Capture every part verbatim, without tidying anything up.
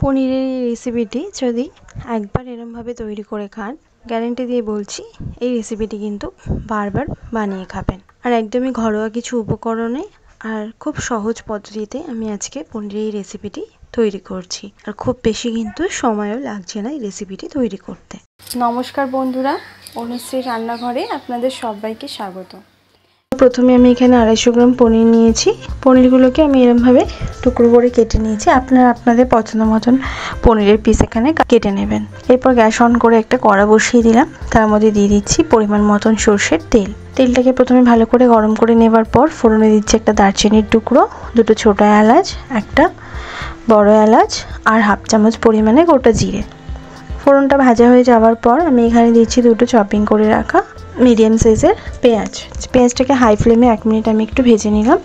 পনিরের এই রেসিপিটি যদি একবার এরমভাবে তৈরি করে খান, গ্যারান্টি দিয়ে বলছি এই রেসিপিটি কিন্তু বারবার বানিয়ে খাবেন। আর একদমই ঘরোয়া কিছু উপকরণে আর খুব সহজ পদ্ধতিতে আমি আজকে পনিরের এই রেসিপিটি তৈরি করছি। আর খুব বেশি কিন্তু সময়ও লাগছে না এই রেসিপিটি তৈরি করতে। নমস্কার বন্ধুরা, অনুশ্রীর রান্নাঘরে আপনাদের সবাইকে স্বাগত। প্রথমে আমি এখানে আড়াইশো গ্রাম পনির নিয়েছি। পনিরগুলোকে আমি এরমভাবে টুকরো করে কেটে নিয়েছি। আপনারা আপনাদের পছন্দ মতন পনিরের পিস এখানে কেটে নেবেন। এরপর গ্যাস অন করে একটা কড়া বসিয়ে দিলাম। তার মধ্যে দিয়ে দিচ্ছি পরিমাণ মতন সর্ষের তেল। তেলটাকে প্রথমে ভালো করে গরম করে নেবার পর ফোড়নে দিচ্ছি একটা দারচিনির টুকরো, দুটো ছোটো এলাচ, একটা বড় এলাচ আর হাফ চামচ পরিমাণে গোটা জিরে। ফোড়নটা ভাজা হয়ে যাওয়ার পর আমি এখানে দিচ্ছি দুটো চপিং করে রাখা মিডিয়াম সাইজের পেঁয়াজ। পেঁয়াজটাকে হাই ফ্লেমে এক মিনিট আমি একটু ভেজে নিলাম।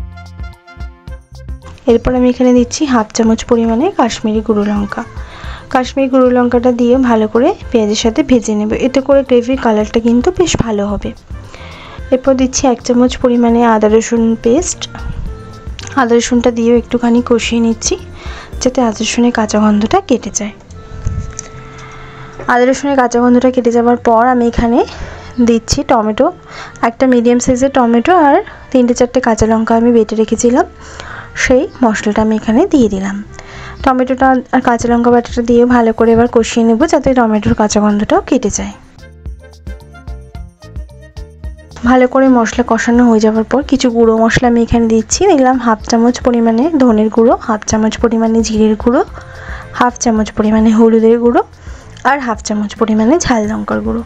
এরপর আমি এখানে দিচ্ছি হাফ চামচ পরিমাণে কাশ্মীরি গুঁড়ো লঙ্কা। কাশ্মীরি গুঁড়ো লঙ্কাটা দিয়ে ভালো করে পেঁয়াজের সাথে ভেজে নেব, এতে করে গ্রেভির কালারটা কিন্তু বেশ ভালো হবে। এরপর দিচ্ছি এক চামচ পরিমাণে আদা রসুন পেস্ট। আদা রসুনটা দিয়েও একটুখানি কষিয়ে নিচ্ছি যাতে আদা রসুনের কাঁচা গন্ধটা কেটে যায়। আদা রসুনের কাঁচা গন্ধটা কেটে যাওয়ার পর আমি এখানে দিচ্ছি টমেটো, একটা মিডিয়াম সাইজের টমেটো আর তিনটে চারটে কাঁচা লঙ্কা আমি বেটে রেখেছিলাম, সেই মশলাটা আমি এখানে দিয়ে দিলাম। টমেটোটা আর কাঁচা লঙ্কা বাটাটা দিয়ে ভালো করে এবার কষিয়ে নেব যাতে টমেটোর কাঁচা গন্ধটাও কেটে যায়। ভালো করে মশলা কষানো হয়ে যাওয়ার পর কিছু গুঁড়ো মশলা আমি এখানে দিচ্ছি। দিলাম হাফ চামচ পরিমাণে ধনের গুঁড়ো, হাফ চামচ পরিমাণে জিরের গুঁড়ো, হাফ চামচ পরিমাণে হলুদের গুঁড়ো আর হাফ চামচ পরিমাণে ঝাল লঙ্কার গুঁড়ো।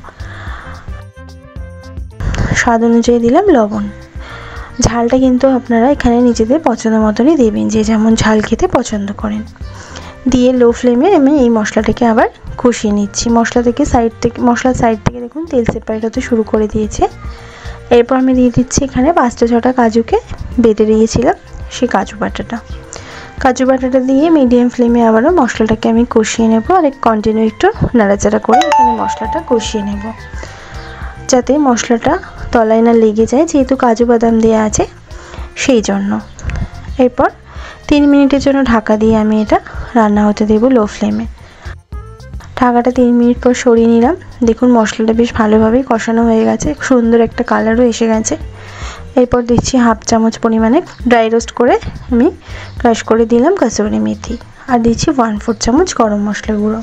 স্বাদ অনুযায়ী দিলাম লবণ। ঝালটা কিন্তু আপনারা এখানে নিজেদের পছন্দ মতনই দেবেন, যে যেমন ঝাল খেতে পছন্দ করেন। দিয়ে লো ফ্লেমে আমি এই মশলাটাকে আবার কষিয়ে নিচ্ছি। মশলা থেকে সাইড থেকে মশলার সাইড থেকে দেখুন তেল সেপারেট হতে শুরু করে দিয়েছে। এরপর আমি দিয়ে দিচ্ছি এখানে পাঁচটা ছটা কাজুকে বেটে দিয়েছিলাম সেই কাজু বাটাটা। কাজু বাটাটা দিয়ে মিডিয়াম ফ্লেমে আবারও মশলাটাকে আমি কষিয়ে নেব আর কন্টিনিউ একটু নাড়াচাড়া করে এখানে মশলাটা কষিয়ে নেব যাতে মশলাটা তলায় না লেগে যায়, যেহেতু কাজু বাদাম দেওয়া আছে সেই জন্য। এরপর তিন মিনিটের জন্য ঢাকা দিয়ে আমি এটা রান্না হতে দেব লো ফ্লেমে। ঢাকাটা তিন মিনিট পর সরিয়ে নিলাম। দেখুন মশলাটা বেশ ভালোভাবেই কষানো হয়ে গেছে, সুন্দর একটা কালারও এসে গেছে। এরপর দিচ্ছি হাফ চামচ পরিমাণে ড্রাই রোস্ট করে আমি ক্রাশ করে দিলাম কাসুরি মেথি আর দিচ্ছি ওয়ান ফোর চামচ গরম মশলা গুঁড়ো।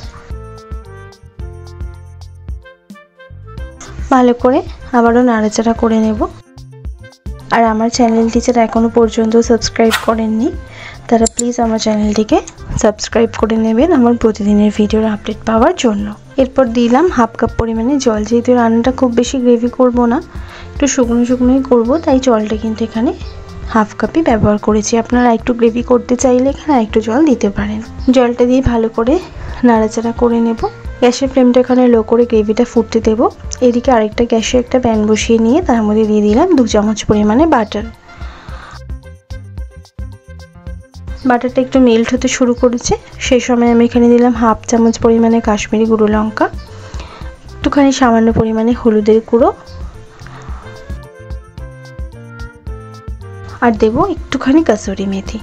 ভালো করে আবারও নাড়াচাড়া করে নেব। আর আমার চ্যানেলটি যারা এখনও পর্যন্ত সাবস্ক্রাইব করেননি তারা প্লিজ আমার চ্যানেলটিকে সাবস্ক্রাইব করে নেবেন আমার প্রতিদিনের ভিডিওর আপডেট পাওয়ার জন্য। এরপর দিলাম হাফ কাপ পরিমাণে জল। যেহেতু রান্নাটা খুব বেশি গ্রেভি করব না, একটু শুকনো শুকনোই করব, তাই জলটা কিন্তু এখানে হাফ কাপই ব্যবহার করেছি। আপনারা একটু গ্রেভি করতে চাইলে এখানে একটু জল দিতে পারেন। জলটা দিয়ে ভালো করে নাড়াচাড়া করে নেব। গ্যাসের ফ্লেমটা এখানে লো করে গ্রেভিটা ফুটতে দেব। এদিকে আরেকটা গ্যাসে একটা প্যান বসিয়ে নিয়ে তার মধ্যে দিয়ে দিলাম দু চামচ পরিমাণে বাটার। বাটারটা একটু মেল্ট হতে শুরু করেছে, সেই সময় আমি এখানে দিলাম হাফ চামচ পরিমাণে কাশ্মীরি গুঁড়ো লঙ্কা, একটুখানি সামান্য পরিমাণে হলুদের গুঁড়ো আর দেব একটুখানি কাসুরি মেথি।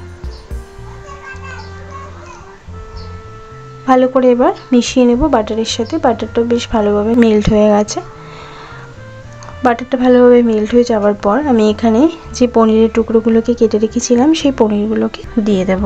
ভালো করে এবার মিশিয়ে নেব বাটারের সাথে। বাটারটা বেশ ভালোভাবে মেল্ট হয়ে গেছে। বাটারটা ভালোভাবে মেল্ট হয়ে যাওয়ার পর আমি এখানে যে পনিরের টুকরোগুলোকে কেটে রেখেছিলাম সেই পনিরগুলোকে দিয়ে দেব।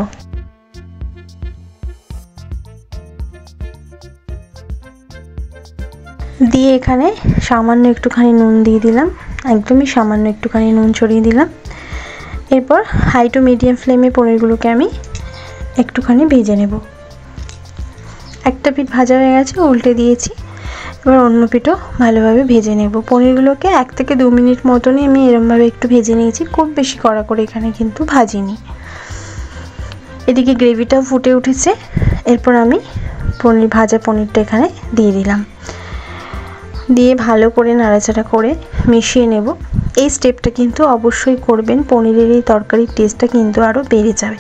দিয়ে এখানে সামান্য একটুখানি নুন দিয়ে দিলাম, একদমই সামান্য একটুখানি নুন ছড়িয়ে দিলাম। এরপর হাই টু মিডিয়াম ফ্লেমে পনিরগুলোকে আমি একটুখানি ভেজে নেব। একটা পিঠ ভাজা হয়ে গেছে, উল্টে দিয়েছি। এবার অন্য পিঠও ভালোভাবে ভেজে নেব। পনিরগুলোকে এক থেকে দু মিনিট মতনই আমি এরমভাবে একটু ভেজে নিয়েছি, খুব বেশি কড়া করে এখানে কিন্তু ভাজিনি। এদিকে গ্রেভিটাও ফুটে উঠেছে। এরপর আমি পনির ভাজা পনিরটা এখানে দিয়ে দিলাম, দিয়ে ভালো করে নাড়াচাড়া করে মিশিয়ে নেব। এই স্টেপটা কিন্তু অবশ্যই করবেন, পনিরের এই তরকারির টেস্টটা কিন্তু আরও বেড়ে যাবে।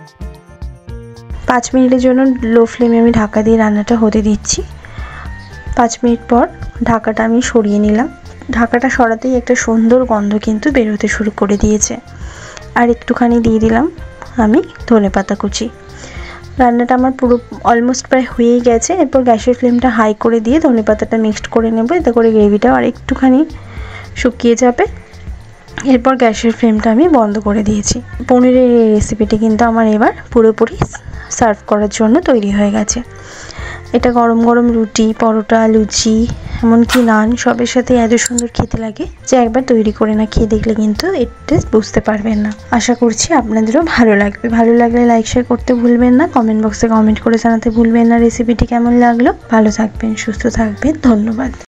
পাঁচ মিনিটের জন্য লো ফ্লেমে আমি ঢাকা দিয়ে রান্নাটা হতে দিচ্ছি। পাঁচ মিনিট পর ঢাকাটা আমি সরিয়ে নিলাম। ঢাকাটা সরাতেই একটা সুন্দর গন্ধ কিন্তু বেরোতে শুরু করে দিয়েছে। আর একটুখানি দিয়ে দিলাম আমি ধনেপাতা কুচি। রান্নাটা আমার পুরো অলমোস্ট প্রায় হয়েই গেছে। এরপর গ্যাসের ফ্লেমটা হাই করে দিয়ে ধনে পাতাটা মিক্সড করে নেব, এতে করে গ্রেভিটাও আর একটুখানি শুকিয়ে যাবে। এরপর গ্যাসের ফ্লেমটা আমি বন্ধ করে দিয়েছি। পনিরের এই রেসিপিটি কিন্তু আমার এবার পুরোপুরি সার্ভ করার জন্য তৈরি হয়ে গেছে। এটা গরম গরম রুটি, পরোটা, লুচি, এমনকি নান সবের সাথে এত সুন্দর খেতে লাগে যে একবার তৈরি করে না খেয়ে দেখলে কিন্তু এর টেস্ট বুঝতে পারবেন না। আশা করছি আপনাদেরও ভালো লাগবে। ভালো লাগলে লাইক শেয়ার করতে ভুলবেন না, কমেন্ট বক্সে কমেন্ট করে জানাতে ভুলবেন না রেসিপিটি কেমন লাগলো। ভালো থাকবেন, সুস্থ থাকবেন, ধন্যবাদ।